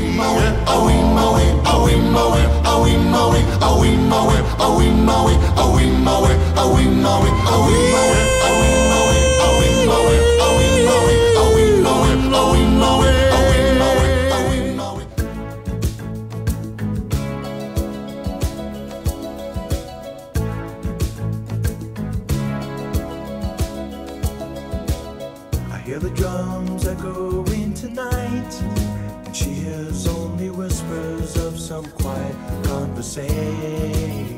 I hear the drums echoing tonight, and she hears only whispers of some quiet conversation.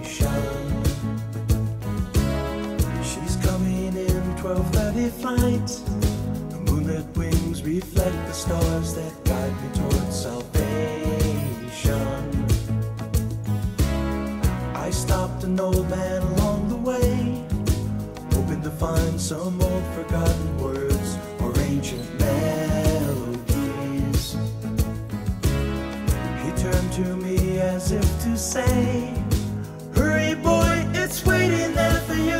She's coming in 12:30 flight. The moonlit wings reflect the stars that guide me towards salvation. I stopped an old man along the way, hoping to find some old forgotten words or ancient melodies. He turned to me as if to say, "Hurry boy, it's waiting there for you."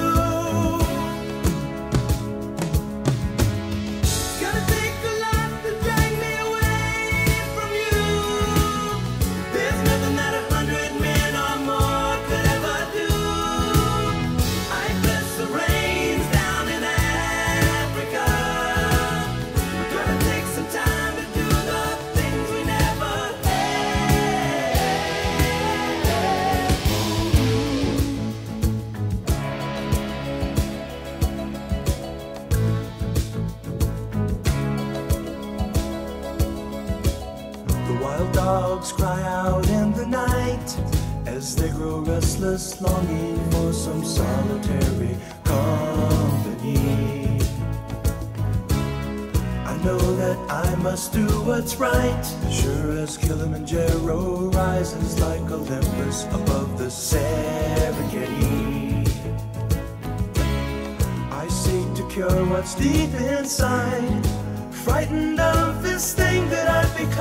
Gonna take a lot to drag me away from you. There's nothing that 100 men or more could ever do. I bless the rains down in Africa. Gonna take some time to do the things we never had. The wild dogs cry out in the night as they grow restless, longing for some solitary company. I know that I must do what's right, sure as Kilimanjaro rises like Olympus above the Serengeti. I seek to cure what's deep inside, frightened of this thing that I've become.